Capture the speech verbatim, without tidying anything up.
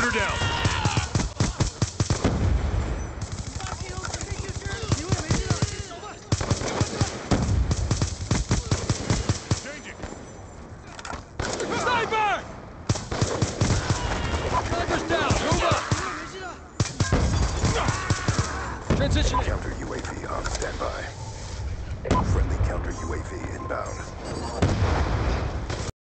Hunter down. Changing. Sniper! Sniper's down. Move up. Transitioning. Counter U A V on standby. Friendly counter U A V inbound.